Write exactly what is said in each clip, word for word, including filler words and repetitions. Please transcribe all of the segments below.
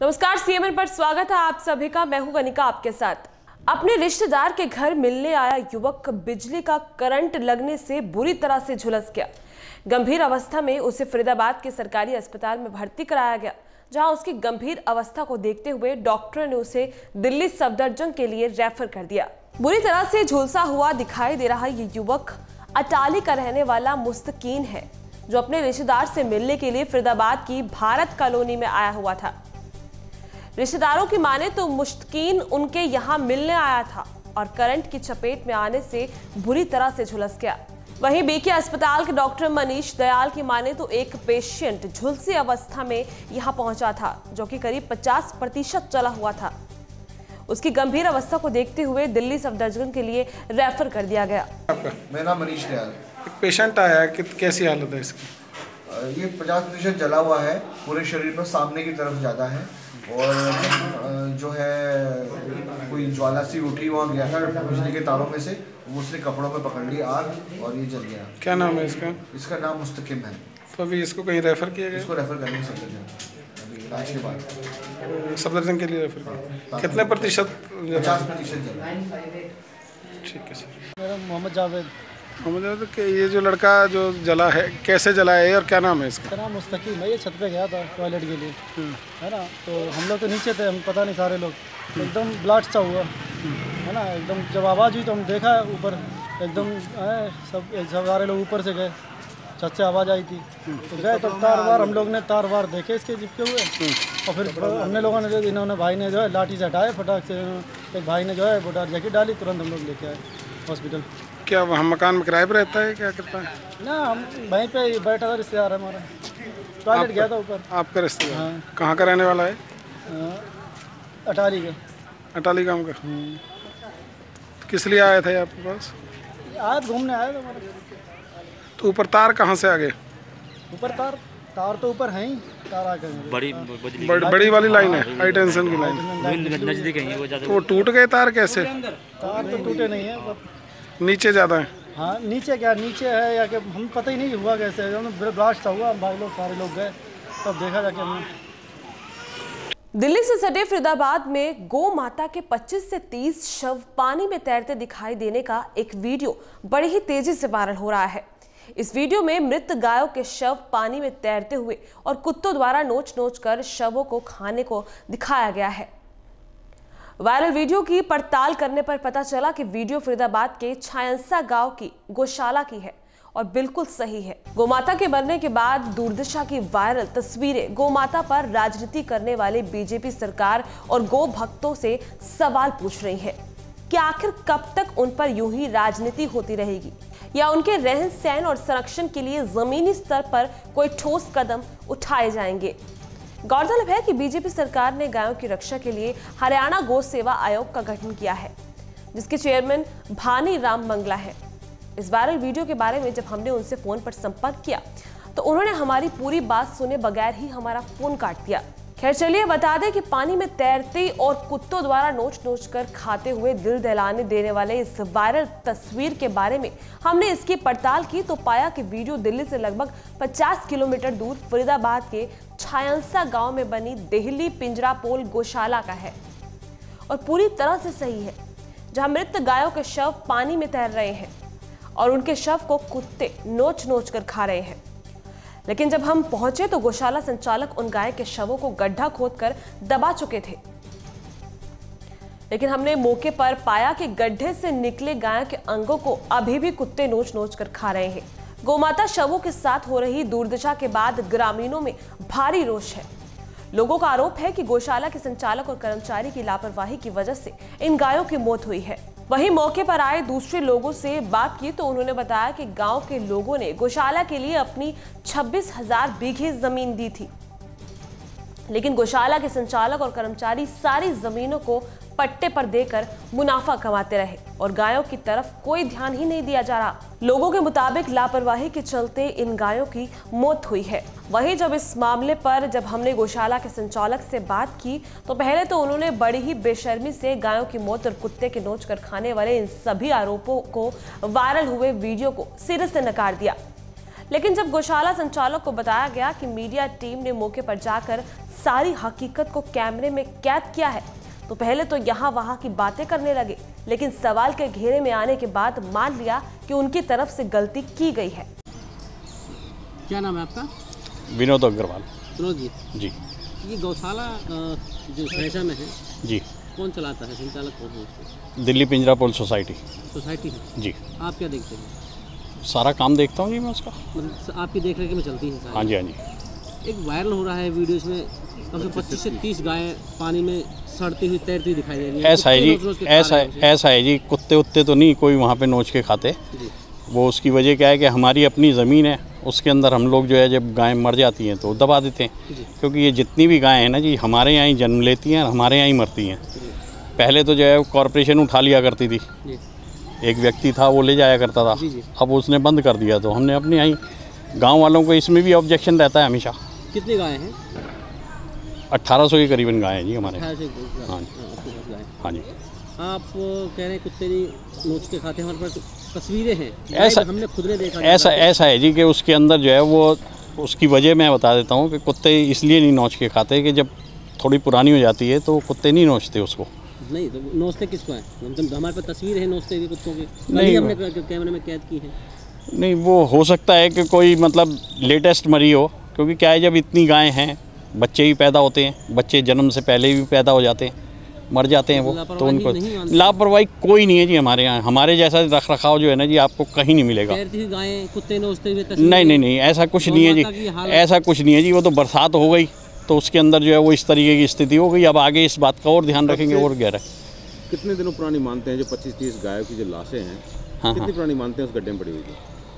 नमस्कार, सीएमएन पर स्वागत है आप सभी का। मैं हूं गनिका आपके साथ। अपने रिश्तेदार के घर मिलने आया युवक बिजली का करंट लगने से बुरी तरह से झुलस गया। गंभीर अवस्था में उसे फरीदाबाद के सरकारी अस्पताल में भर्ती कराया गया, जहां उसकी गंभीर अवस्था को देखते हुए डॉक्टर ने उसे दिल्ली सफदरजंग के लिए रेफर कर दिया। बुरी तरह से झुलसा हुआ दिखाई दे रहा ये युवक अटाली का रहने वाला मुस्तकीन है, जो अपने रिश्तेदार से मिलने के लिए फरीदाबाद की भारत कॉलोनी में आया हुआ था। रिश्तेदारों की माने तो मुस्तकीन उनके यहाँ मिलने आया था और करंट की चपेट में आने से बुरी तरह से झुलस गया। वहीं बीके अस्पताल के डॉक्टर मनीष दयाल की माने तो एक पेशेंट झुलसी अवस्था में यहाँ पहुंचा था, जो कि करीब पचास प्रतिशत चला हुआ था। उसकी गंभीर अवस्था को देखते हुए दिल्ली सफदरजंग के लिए रेफर कर दिया गया। मेरा नाम मनीष दयाल। एक पेशेंट आया है, कि कैसी हालत है इसकी? ये पचास प्रतिशत जला हुआ है, पूरे शरीर पर सामने की तरफ ज़्यादा है और जो है कोई ज्वाला सी उठी, वहाँ गया था बिजली के तारों में से, वो उसने कपड़ों में पकड़ ली आग और ये जल गया। क्या नाम है इसका? इसका नाम मुस्तकीम है। तो अभी इसको कहीं रेफर किया गया? इसको रेफर करने सफदरजंग अभी इलाज के बाद सफदरजंग के लिए रेफर किया। कितने प्रतिशत? पचास प्रतिशत जला। ठीक है सर। मेरा मोहम्मद जावेद। मोहम्मद जावेद, कि ये जो लड़का जो जला है, कैसे जला है और क्या नाम है इसका? मेरा नाम मुस्तकीम है। ये छत पे गया था टॉयलेट के लिए, है ना। तो हम लोग तो नीचे थे, हम पता नहीं सारे लोग, एकदम ब्लास्ट सा हुआ, है ना। एकदम जब आवाज़ हुई तो हम देखा ऊपर, एकदम है, सब सब सारे लोग ऊपर से गए, छत से आवाज़ आई थी तो गए। तो तार वार हम लोग ने तार वार देखे इसके चिपके हुए, और फिर हमने लोगों ने जो इन्होंने भाई ने जो है लाठी से हटाए फटाक से। एक भाई ने जो है बोटार जैकेट डाली, तुरंत हम लोग लेके आए हॉस्पिटल। क्या हम मकान में किराए पर रहता है, क्या करता है? ना, हम वहीं पे बैठा था, रिश्तेदार है हमारा, टॉयलेट गया था ऊपर। आपका रिश्तेदार? हाँ। कहाँ का रहने वाला है? अटाली का। अटाली गाँव का। किस लिए आया था आपके पास? आज घूमने आया था हमारे। तो ऊपर तार कहाँ से आ गए? ऊपर तार तार तो ऊपर है ही, तार आ गए। बड़ी बड़ी बड़ी वाली लाइन है, हाई टेंशन की लाइन। नजदीक है वो ज्यादा। तो वो टूट गए तार कैसे? तार तो टूटे नहीं है, नीचे ज़्यादा है। हाँ नीचे क्या नीचे है या कि हम पता ही नहीं हुआ कैसे, ब्लास्ट हुआ, भाई लोग सारे लोग गए तब देखा जाके हमने। दिल्ली से सटे फरीदाबाद में गौ माता के पच्चीस से तीस शव पानी में तैरते दिखाई देने का एक वीडियो बड़ी ही तेजी से वायरल हो रहा है। इस वीडियो में मृत गायों के शव पानी में तैरते हुए और कुत्तों द्वारा नोच नोच कर शवों को खाने को दिखाया गया है। वायरल वीडियो की पड़ताल करने पर पता चला कि वीडियो फरीदाबाद के छायंसा गांव की गौशाला की है और बिल्कुल सही है। गोमाता के मरने के बाद दुर्दशा की वायरल तस्वीरें गोमाता पर राजनीति करने वाले बीजेपी सरकार और गो भक्तों से सवाल पूछ रही है कि आखिर कब तक उन पर यूं ही राजनीति होती रहेगी, या उनके रहन सहन और संरक्षण के लिए जमीनी स्तर पर कोई ठोस कदम उठाए जाएंगे। गौरतलब है कि बीजेपी सरकार ने गायों की रक्षा के लिए हरियाणा गौ सेवा आयोग का गठन किया है, जिसके चेयरमैन भानी राम मंगला है। इस वायरल वीडियो के बारे में जब हमने उनसे फोन पर संपर्क किया तो उन्होंने हमारी पूरी बात सुने बगैर ही हमारा फोन काट दिया। खैर चलिए बता दें कि पानी में तैरते और कुत्तों द्वारा नोच नोच कर खाते हुए दिल दहलाने देने वाले इस वायरल तस्वीर के बारे में हमने इसकी पड़ताल की तो पाया कि वीडियो दिल्ली से लगभग पचास किलोमीटर दूर फरीदाबाद के छायंसा गांव में बनी देहली पिंजरापोल गौशाला का है और पूरी तरह से सही है, जहां मृत गायों के शव पानी में तैर रहे हैं और उनके शव को कुत्ते नोच नोच कर खा रहे हैं। लेकिन जब हम पहुंचे तो गौशाला संचालक उन गाय के शवों को गड्ढा खोदकर दबा चुके थे, लेकिन हमने मौके पर पाया कि गड्ढे से निकले गाय के अंगों को अभी भी कुत्ते नोच नोच कर खा रहे हैं। गोमाता शवों के साथ हो रही दुर्दशा के बाद ग्रामीणों में भारी रोष है। लोगों का आरोप है कि गौशाला के संचालक और कर्मचारी की लापरवाही की वजह से इन गायों की मौत हुई है। वहीं मौके पर आए दूसरे लोगों से बात की तो उन्होंने बताया कि गांव के लोगों ने गौशाला के लिए अपनी छब्बीस हजार बीघे जमीन दी थी, लेकिन गौशाला के संचालक और कर्मचारी सारी जमीनों को पट्टे पर देकर मुनाफा कमाते रहे और गायों की तरफ कोई ध्यान ही नहीं दिया जा रहा। लोगों के मुताबिक लापरवाही के चलते इन गायों की मौत हुई है। वहीं जब इस मामले पर जब हमने गौशाला के संचालक से बात की तो पहले तो उन्होंने बड़ी ही बेशर्मी से गायों की मौत और कुत्ते के नोच कर खाने वाले इन सभी आरोपों को वायरल हुए वीडियो को सिरे से नकार दिया। लेकिन जब गौशाला संचालक को बताया गया कि मीडिया टीम ने मौके पर जाकर सारी हकीकत को कैमरे में कैद किया है, तो पहले तो यहाँ वहाँ की बातें करने लगे, लेकिन सवाल के घेरे में आने के बाद मान लिया कि उनकी तरफ से गलती की गई है। क्या नाम है आपका? विनोद अग्रवाल। विनोद जी जी ये गौशाला जो सहसा में है जी कौन चलाता है, संचालक कौन है उसके? दिल्ली पिंजरापोल सोसाइटी सोसाइटी है जी। आप क्या देखते हैं? सारा काम देखता हूँ जी मैं उसका। मतलब आपकी देख रेख में चलती है सारी? हाँ जी हाँ जी। एक वायरल हो रहा है वीडियो, इसमें कम से कम पच्चीस से तीस गायें पानी में सड़ती हुई तैरती हुई दिखाई दे रही है। ऐसा है जी, ऐसा ऐसा है जी, कुत्ते उत्ते तो नहीं कोई वहाँ पे नोच के खाते। वो उसकी वजह क्या है कि हमारी अपनी ज़मीन है, उसके अंदर हम लोग जो है जब गायें मर जाती हैं तो दबा देते हैं, क्योंकि ये जितनी भी गायें हैं ना जी हमारे यहाँ ही जन्म लेती हैं, हमारे यहाँ ही मरती हैं। पहले तो जो है कॉरपोरेशन उठा लिया करती थी, एक व्यक्ति था वो ले जाया करता था, अब उसने बंद कर दिया, तो हमने अपने यहाँ गाँव वालों को इसमें भी ऑब्जेक्शन रहता है हमेशा। कितनी गायें हैं? अट्ठारह सौ के करीबन गायें हैं जी हमारे। हाँ जी हाँ जी। आप कह रहे हैं कुत्ते नहीं नोच के खाते, हमारे पास तस्वीरें हैं, ऐसा हमने खुद ने देखा। ऐसा ऐसा है जी कि उसके अंदर जो है वो उसकी वजह मैं बता देता हूँ कि कुत्ते इसलिए नहीं नोच के खाते कि जब थोड़ी पुरानी हो जाती है तो कुत्ते नहीं नोचते उसको। नहीं तो नोचते किसको है? मतलब हमारे पास तस्वीर है नोचते हुए कुत्तों की, नहीं हमने कैमरे में कैद की है। नहीं वो हो सकता है कि कोई मतलब लेटेस्ट मरी हो, क्योंकि क्या है जब इतनी गायें हैं बच्चे भी पैदा होते हैं, बच्चे जन्म से पहले भी पैदा हो जाते हैं, मर जाते हैं वो, तो उनको लापरवाही कोई नहीं है जी हमारे यहाँ। हमारे जैसा रख रखाव जो है ना जी आपको कहीं नहीं मिलेगा। गायें कुत्ते नोचते हुए नहीं नहीं नहीं ऐसा कुछ नहीं है जी, ऐसा कुछ नहीं है जी। वो तो बरसात हो गई तो उसके अंदर जो है वो इस तरीके की स्थिति हो गई। अब आगे इस बात का और ध्यान रखेंगे और गहरा। कितने दिनों पुरानी मानते हैं जो पच्चीस तीस गायों की जो लाशें हैं, हाँ कितनी हाँ पुरानी मानते हैं उस गड्ढे में पड़ी हुई थी?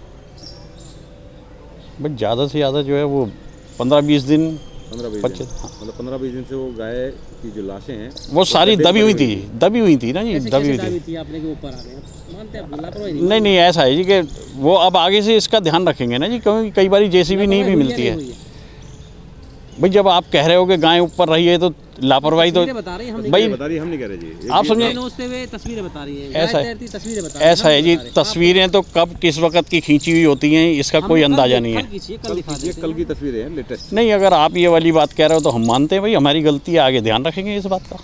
बस ज़्यादा से ज़्यादा जो है वो पंद्रह बीस दिन पंद्रह बीस दिन मतलब पंद्रह बीस दिन से वो गाय की जो लाशें हैं वो सारी दबी हुई थी, दबी हुई थी ना जी, दबी हुई थी। आपने के ऊपर आ गए मानते हैं लापरवाही नहीं नहीं नहीं ऐसा है जी कि वो अब आगे से इसका ध्यान रखेंगे ना जी, क्योंकि कई बार जेसीबी नहीं भी मिलती है। भाई जब आप कह रहे हो कि गाय ऊपर रही है तो लापरवाही तो भाई बता रही हम नहीं कह रहे जी, आप समझे तस्वीरें बता रही है। ऐसा है ऐसा है जी, तस्वीरें तो कब किस वक्त की खींची हुई होती हैं इसका कोई अंदाजा नहीं है। कल की तस्वीरें हैं लेटेस्ट। नहीं अगर आप ये वाली बात कह रहे हो तो हम मानते हैं भाई हमारी गलती है, आगे ध्यान रखेंगे इस बात का।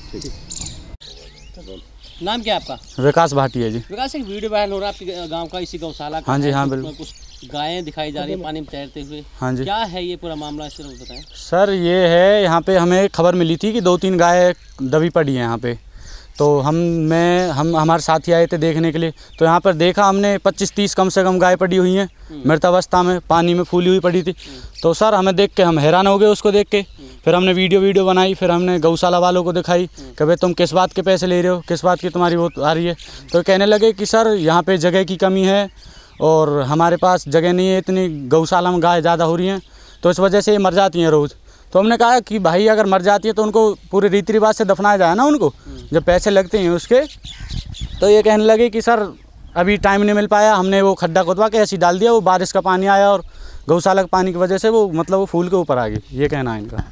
नाम क्या है आपका? विकास भाटिया जी। विकास एक वीडियो वायरल हो रहा है आपके गांव का, इसी गौशाला का। हाँ जी हाँ बिल्कुल। कुछ गायें दिखाई जा रही है पानी में तैरते हुए। हाँ जी। क्या है ये पूरा मामला, इससे बताएं। सर ये है यहाँ पे हमें खबर मिली थी कि दो तीन गाय दबी पड़ी हैं यहाँ पे, तो हम मैं हम हमारे साथी आए थे देखने के लिए, तो यहाँ पर देखा हमने पच्चीस तीस कम से कम गाय पड़ी हुई हैं मृतावस्था में, पानी में फूली हुई पड़ी थी। तो सर हमें देख के हम हैरान हो गए उसको देख के। फिर हमने वीडियो वीडियो बनाई, फिर हमने गौशाला वालों को दिखाई कि भाई तुम किस बात के पैसे ले रहे हो, किस बात की तुम्हारी वो आ रही है। तो कहने लगे कि सर यहाँ पे जगह की कमी है और हमारे पास जगह नहीं है, इतनी गौशाला में गाय ज़्यादा हो रही हैं तो इस वजह से ये मर जाती हैं रोज़। तो हमने कहा कि भाई अगर मर जाती है तो उनको पूरे रीति रिवाज से दफनाया जाए ना उनको, जब पैसे लगते हैं उसके। तो ये कहने लगे कि सर अभी टाइम नहीं मिल पाया, हमने वो खड्डा खोदवा के ऐसे डाल दिया, वो बारिश का पानी आया और गौशाला के पानी की वजह से वो मतलब वो फूल के ऊपर आ गई। ये कहना है इनका।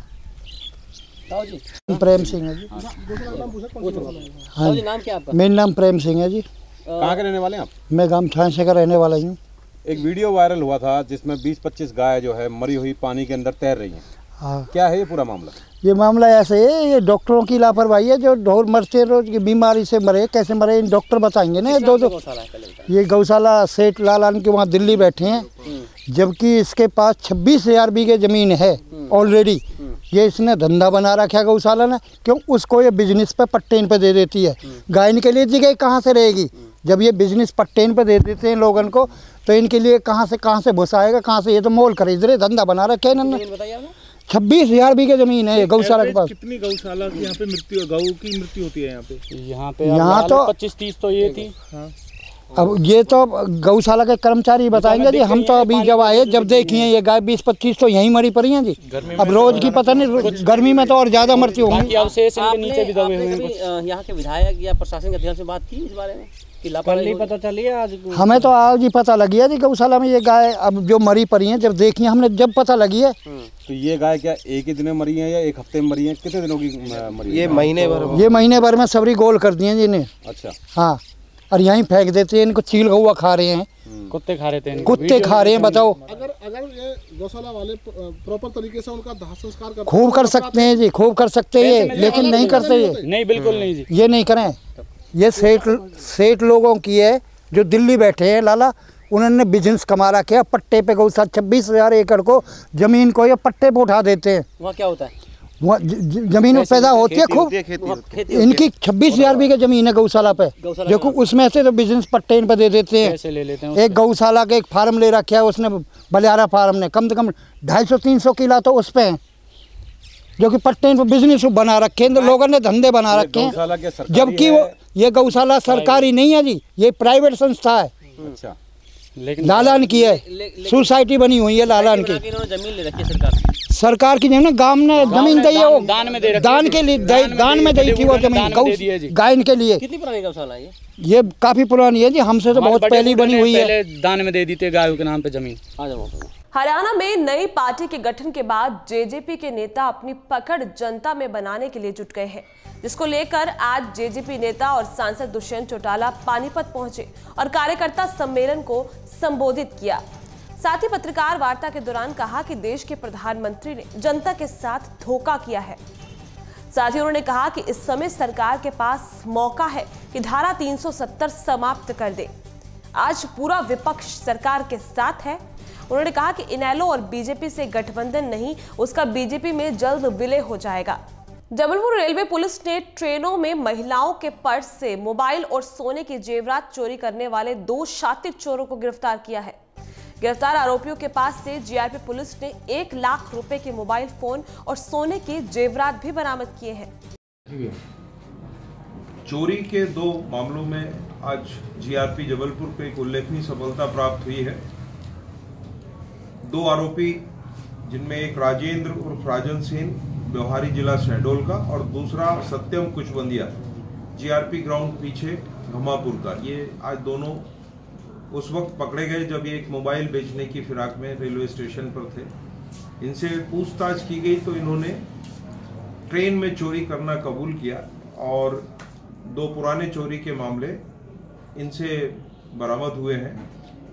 प्रेम सिंह है जी। हाँ जी। नाम क्या आपका? मेरा नाम प्रेम सिंह है जी। कहाँ के रहने वाले हैं आप? मैं गांव ठाणसे का रहने वाला हूँ। एक वीडियो वायरल हुआ था जिसमें बीस पच्चीस गाय जो है मरी हुई पानी के अंदर तैर रही हैं। हाँ। क्या है ये पूरा मामला? ये मामला ऐसे है, ये डॉक्टरों की लापरवाही है, जो ढोर मरते रोज की बीमारी से मरे, कैसे मरे इन डॉक्टर बताएंगे ना। दो दो ये गौशाला सेठ लालान के वहाँ दिल्ली बैठे हैं, जबकि इसके पास छब्बीस हजार बीघे ज़मीन है ऑलरेडी। ये इसने धंधा बना रखा है गौशाला ने, क्यों उसको ये बिजनेस पे पट्टेन पे दे देती है। गाय के लिए जगह कहाँ से रहेगी जब ये बिजनेस पट्टेन पे दे देते हैं लोगों को, तो इनके लिए कहाँ से कहाँ से भूसा आएगा, कहाँ से। ये तो मोल खरीद रहे, धंधा बना रखे है इन्होंने। छब्बीस हजार बीघे जमीन है गौशाला के पास। कितनी गौशाला की यहाँ पे मृत्यु गौ की मृत्यु होती है यहाँ पे? यहाँ पे यहाँ तो पच्चीस तीस तो ये थी। हाँ। अब ये तो गौशाला के कर्मचारी बताएंगे जी, हम तो अभी जब आए जब देखिए ये गाय बीस पच्चीस तो यहीं मरी पड़ी हैं जी। अब रोज की पता नहीं, गर्मी में तो और ज्यादा मरती होंगी। यहाँ के विधायक या प्रशासन के अध्यक्ष से बात की इस बारे में? नहीं पता चली आज हमें तो आज ही पता लगी है जी गौशाला में ये गाय अब जो मरी पड़ी हैं, जब देखी हमने जब पता लगी है। तो ये गाय क्या एक ही दिन में मरी है या एक हफ्ते में मरी है? कितने दिनों की मरी? ये महीने भर ये महीने भर में सबरी गोल कर दिए जी इन्हें। अच्छा। हाँ, और यहीं फेंक देते हैं इनको, चील गौवा खा रहे हैं। कुत्ते खा रहे थे, कुत्ते खा रहे हैं। बताओ, अगर अगर ये गौशाला वाले प्रॉपर तरीके से उनका दाह संस्कार करते खूब कर सकते हैं जी, खूब कर सकते हैं ये, लेकिन नहीं करते ये। नहीं, बिल्कुल नहीं जी, ये नहीं करें। ये सेठ सेठ लोगों की है जो दिल्ली बैठे हैं लाला, उन्होंने बिजनेस कमा रखा है। पट्टे पे गौशाला छब्बीस हजार एकड़ को जमीन को ये पट्टे पे उठा देते हैं। वहाँ क्या होता है? वहाँ जमीन में पैदा होती है खूब। इनकी छब्बीस हजार बीघा जमीन है गौशाला पे, देखो उसमें से तो बिजनेस पट्टे इन पे दे देते हैं। ले लेते हैं। एक गौशाला का एक फार्म ले रखा है उसने, बलियारा फार्म ने, कम से कम ढाई सौ तीन सौ किला तो उस पे है, जो कि पट्टे इन पे बिजनेस बना रखे हैं, तो लोगों ने धंधे बना रखे हैं। जबकि वो ये गौशाला सरकारी नहीं है जी, ये प्राइवेट संस्था है। अच्छा, लेकिन लालान की है, सोसाइटी बनी हुई है लालान की। जमीन ले रखी है सरकार सरकार की जमीन, गांव ने जमीन दी है, वो दान में दे रखी, दान के लिए दान में दी थी वो जमीन गायन के लिए। कितनी पुरानी गौशाला है ये? ये काफी पुरानी है जी, हमसे तो बहुत पहले बनी हुई है। दान में दे दी थी गायों के नाम पे जमीन। हरियाणा में नई पार्टी के गठन के बाद जेजेपी के नेता अपनी पकड़ जनता में बनाने के लिए जुट गए हैं, जिसको लेकर आज जेजेपी नेता और सांसद दुष्यंत चौटाला पानीपत पहुंचे और कार्यकर्ता सम्मेलन को संबोधित किया। साथ ही पत्रकार वार्ता के दौरान कहा कि देश के प्रधानमंत्री ने जनता के साथ धोखा किया है। साथ ही उन्होंने कहा कि इस समय सरकार के पास मौका है कि धारा तीन सौ सत्तर समाप्त कर दे। आज पूरा विपक्ष सरकार के साथ है। उन्होंने कहा कि इनेलो और बीजेपी से गठबंधन नहीं, उसका बीजेपी में जल्द विलय हो जाएगा। जबलपुर रेलवे पुलिस ने ट्रेनों में महिलाओं के पर्स से मोबाइल और सोने के जेवरात चोरी करने वाले दो शातिर चोरों को गिरफ्तार किया है। गिरफ्तार आरोपियों के पास से जीआरपी पुलिस ने एक लाख रुपए के मोबाइल फोन और सोने के जेवरात भी बरामद किए हैं। चोरी के दो मामलों में आज जीआरपी जबलपुर को एक उल्लेखनीय सफलता प्राप्त हुई है। दो आरोपी, जिनमें एक राजेंद्र उर्फ राजन सिंह, व्यवहारी जिला शहडोल का, और दूसरा सत्यम कुचबंदिया, जीआरपी ग्राउंड पीछे घमापुर का, ये आज दोनों उस वक्त पकड़े गए जब ये एक मोबाइल बेचने की फिराक में रेलवे स्टेशन पर थे। इनसे पूछताछ की गई तो इन्होंने ट्रेन में चोरी करना कबूल किया और दो पुराने चोरी के मामले इनसे बरामद हुए हैं।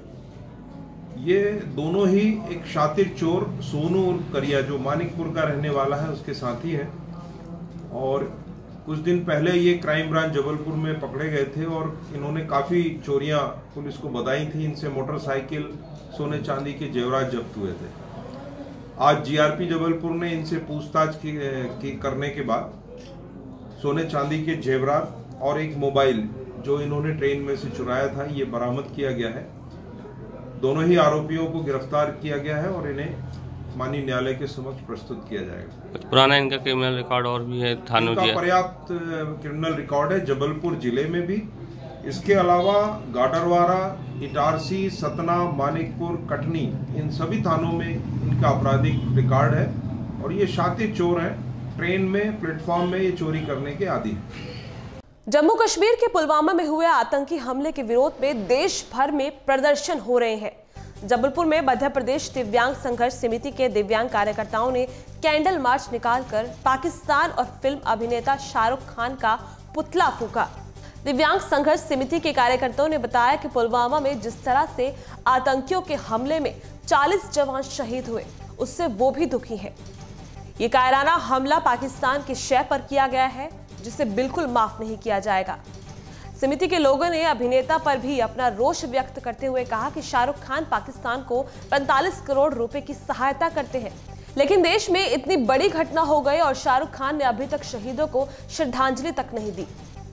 ये दोनों ही एक शातिर चोर सोनू उर्फ करिया, जो मानिकपुर का रहने वाला है, उसके साथी हैं। और कुछ दिन पहले ये क्राइम ब्रांच जबलपुर में पकड़े गए थे और इन्होंने काफी चोरियां पुलिस को बताई थी। इनसे मोटरसाइकिल, सोने चांदी के जेवरात जब्त हुए थे। आज जीआरपी जबलपुर ने इनसे पूछताछ की, की करने के बाद सोने चांदी के जेवरात और एक मोबाइल जो इन्होंने ट्रेन में से चुराया था, ये बरामद किया गया है। दोनों ही आरोपियों को गिरफ्तार किया गया है और इन्हें माननीय न्यायालय के समक्ष प्रस्तुत किया जाएगा। कुछ पुराना इनका क्रिमिनल रिकॉर्ड और भी है, थानों का पर्याप्त क्रिमिनल रिकॉर्ड है जबलपुर जिले में भी। इसके अलावा गाडरवारा, इटारसी, सतना, मानिकपुर, कटनी, इन सभी थानों में इनका आपराधिक रिकॉर्ड है और ये शातिर चोर हैं। ट्रेन में, प्लेटफॉर्म में ये चोरी करने के आदी हैं। जम्मू कश्मीर के पुलवामा में हुए आतंकी हमले के विरोध में देश भर में प्रदर्शन हो रहे हैं। जबलपुर में मध्य प्रदेश दिव्यांग संघर्ष समिति के दिव्यांग कार्यकर्ताओं ने कैंडल मार्च निकालकर पाकिस्तान और फिल्म अभिनेता शाहरुख खान का पुतला फूंका। दिव्यांग संघर्ष समिति के कार्यकर्ताओं ने बताया कि पुलवामा में जिस तरह से आतंकियों के हमले में चालीस जवान शहीद हुए, उससे वो भी दुखी है। ये कायराना हमला पाकिस्तान के शय पर किया गया है, जिसे बिल्कुल माफ नहीं किया जाएगा। समिति के लोगों ने अभिनेता पर भी अपना रोष व्यक्त करते हुए कहा कि शाहरुख खान पाकिस्तान को पैंतालीस करोड़ रुपए की सहायता करते हैं, लेकिन देश में इतनी बड़ी घटना हो गई और शाहरुख खान ने अभी तक शहीदों को श्रद्धांजलि तक नहीं दी।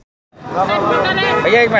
भैया एक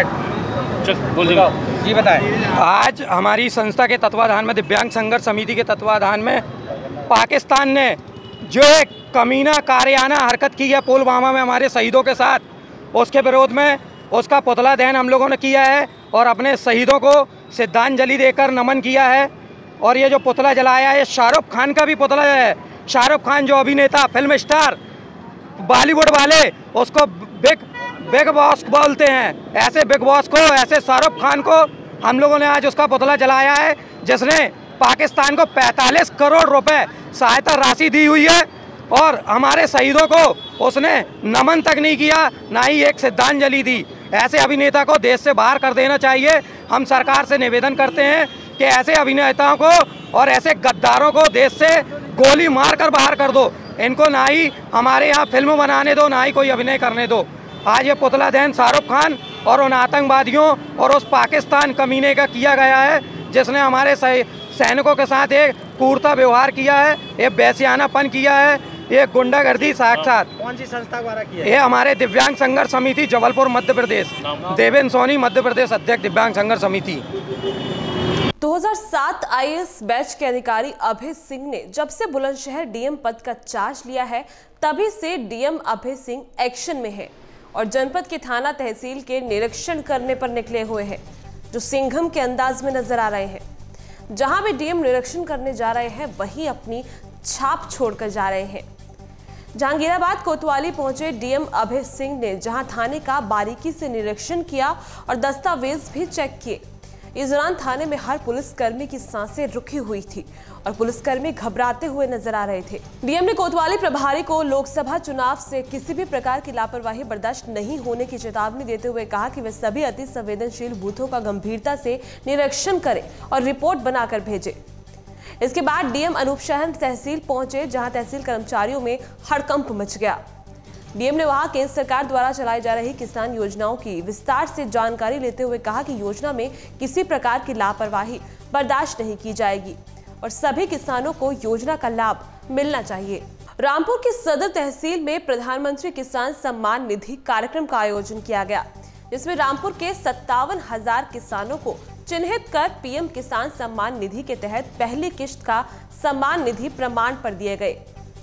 मिनट जी बताएं। आज हमारी संस्था के तत्वाधान में, दिव्यांग संघर्ष समिति के तत्वाधान में, पाकिस्तान ने जो एक कमीना कारियाना हरकत की है पुलवामा में हमारे शहीदों के साथ, उसके विरोध में उसका पुतला दहन हम लोगों ने किया है और अपने शहीदों को श्रद्धांजलि देकर नमन किया है। और ये जो पुतला जलाया है, शाहरुख खान का भी पुतला है। शाहरुख खान जो अभिनेता, फिल्म स्टार, बॉलीवुड वाले उसको बिग बिग बॉस बोलते हैं, ऐसे बिग बॉस को, ऐसे शाहरुख खान को हम लोगों ने आज उसका पुतला जलाया है, जिसने पाकिस्तान को पैंतालीस करोड़ रुपए सहायता राशि दी हुई है और हमारे शहीदों को उसने नमन तक नहीं किया, ना ही एक श्रद्धांजलि दी। ऐसे अभिनेता को देश से बाहर कर देना चाहिए। हम सरकार से निवेदन करते हैं कि ऐसे अभिनेताओं को और ऐसे गद्दारों को देश से गोली मार कर बाहर कर दो। इनको ना ही हमारे यहाँ फिल्म बनाने दो, ना ही कोई अभिनय करने दो। आज ये पुतला दहन शाहरुख खान और उन आतंकवादियों और उस पाकिस्तान कमीने का किया गया है जिसने हमारे सैनिकों के साथ एक क्रूरता व्यवहार किया है, एक वैश्यानापन किया है, ये गुंडागर्दी साक्षात। कौन सी संस्था द्वारा किया है? ये हमारे दिव्यांग संघर्ष समिति जबलपुर मध्य प्रदेश, देवेंद्र सोनी मध्य प्रदेश अध्यक्ष दिव्यांग संघर्ष समिति। दो हज़ार सात आई ए एस बैच के अधिकारी अभय सिंह ने जब से बुलंदशहर डी एम पद का चार्ज लिया है तभी से D M Abhay Singh action में है और जनपद के थाना तहसील के निरीक्षण करने पर निकले हुए हैं, जो सिंघम के अंदाज में नजर आ रहे हैं। जहां भी डीएम निरीक्षण करने जा रहे हैं वहीं अपनी छाप छोड़कर जा रहे हैं। जहांगीराबाद कोतवाली पहुंचे डीएम अभय सिंह ने जहां थाने का बारीकी से निरीक्षण किया और दस्तावेज भी चेक किए। इस दौरान थाने में हर पुलिसकर्मी की सांसें रुकी हुई थी और पुलिसकर्मी घबराते हुए नजर आ रहे थे। डीएम ने कोतवाली प्रभारी को लोकसभा चुनाव से किसी भी प्रकार की लापरवाही बर्दाश्त नहीं होने की चेतावनी देते हुए कहा कि वे सभी अति संवेदनशील बूथों का गंभीरता से निरीक्षण करें और रिपोर्ट बनाकर भेजें। इसके बाद डीएम अनूप शहर तहसील पहुंचे जहां तहसील कर्मचारियों में हड़कंप मच गया। डीएम ने वहां केंद्र सरकार द्वारा चलाई जा रही किसान योजनाओं की विस्तार से जानकारी लेते हुए कहा कि योजना में किसी प्रकार की लापरवाही बर्दाश्त नहीं की जाएगी और सभी किसानों को योजना का लाभ मिलना चाहिए। रामपुर की सदर तहसील में प्रधानमंत्री किसान सम्मान निधि कार्यक्रम का आयोजन किया गया, जिसमें रामपुर के सत्तावन हजार किसानों को चिन्हित कर पीएम किसान सम्मान निधि के तहत पहली किश्त का सम्मान निधि प्रमाण पत्र दिए गए।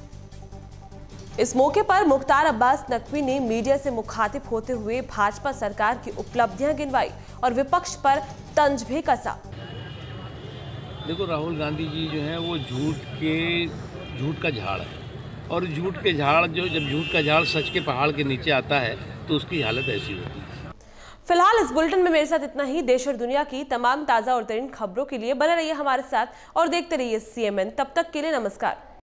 इस मौके पर मुख्तार अब्बास नकवी ने मीडिया से मुखातिब होते हुए भाजपा सरकार की उपलब्धियां गिनवाई और विपक्ष पर तंज भी कसा। देखो, राहुल गांधी जी जो है वो झूठ के झूठ का झाड़ है और झूठ के झाड़ जो जब झूठ का झाड़ सच के पहाड़ के नीचे आता है तो उसकी हालत ऐसी होती है। फिलहाल इस बुलेटिन में मेरे साथ इतना ही। देश और दुनिया की तमाम ताज़ा और तरीन खबरों के लिए बने रहिए हमारे साथ और देखते रहिए सी एम एन। तब तक के लिए नमस्कार।